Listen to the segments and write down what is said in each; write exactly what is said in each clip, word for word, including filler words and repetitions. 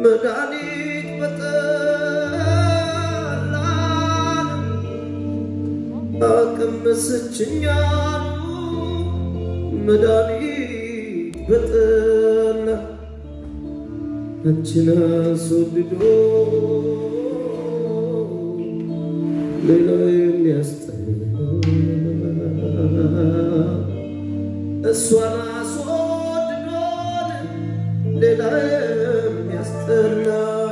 መድኃኒት በጠላን አቀመሰችኛሉ መድኃኒት በጠላ አንቺን አስወድዶ ሌላ የሚያስጠላ እሷን አስወድዶ ሌላ የሚያስጠላ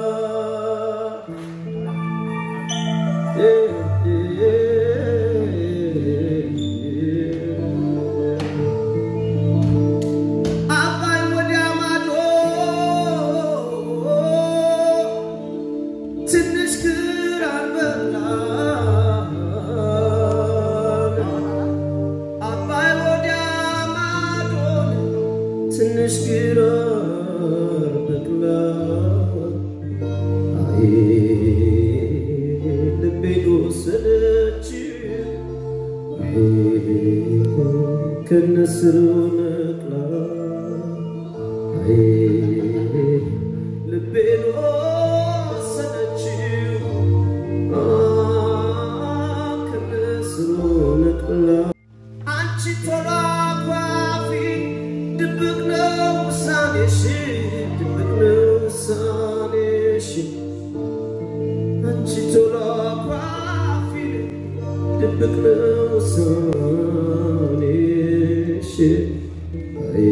ትንሽ ግራር በቅላ አይ ልቤን ወሰደችው ከነስሩ ነቅላ አይ ልቤን ወሰደችው ከነስሩ ነቅላ አንቺ ቶሎ አንቺ ቶሎ አኳፊ ድብቅ ነው ውሳኔሽ አይ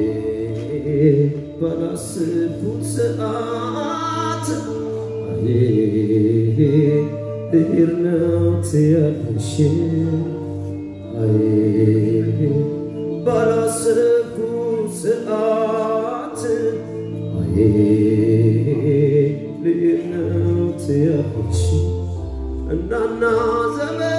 ባላሰብኩት ሰዓት አይ ልሄድ ነው ትያለሽ አይ ባላሰብኩት ሰዓት አይ ልሄድ ነው ትያለሽ እናና ዘመን